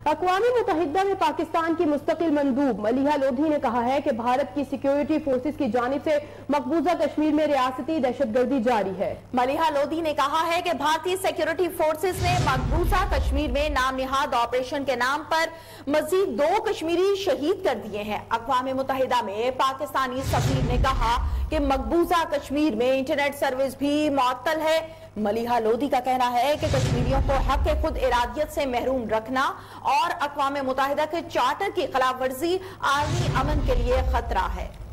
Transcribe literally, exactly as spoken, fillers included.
اقوام متحدہ میں پاکستان کی مستقل مندوب ملیحہ لودھی نے کہا ہے کہ بھارت کی سیکیورٹی فورسز کی جانب سے مقبوضہ کشمیر میں ریاستی دہشت گردی جاری ہے۔ ملیحہ لودھی نے کہا ہے کہ بھارتی سیکیورٹی فورسز نے مقبوضہ کشمیر میں نام نہاد آپریشن کے نام پر مزید دو کشمیری شہید کر دیے ہیں۔ اقوام متحدہ میں پاکستانی سفیر نے کہا کہ مقبوضہ کشمیر میں انٹرنیٹ سروس بھی معطل ہے۔ ملیحہ لودھی کا کہنا ہے کہ کشمیریوں کو حق خود ارادیت سے محروم رکھنا اور اقوام متحدہ کے چارٹر کی خلاف ورزی عالمی امن کے لیے خطرہ ہے۔